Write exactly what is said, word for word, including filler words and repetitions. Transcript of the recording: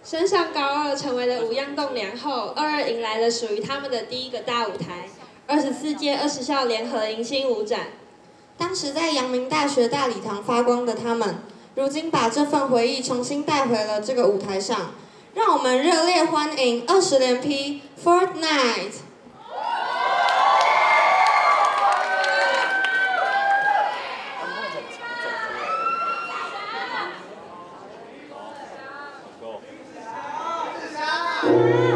升上高二，成为了五样栋梁后，二二迎来了属于他们的第一个大舞台——二十四届二十校联合迎新舞展。 当时在阳明大学大礼堂发光的他们，如今把这份回忆重新带回了这个舞台上。让我们热烈欢迎二十连 P Fortnite。 Go.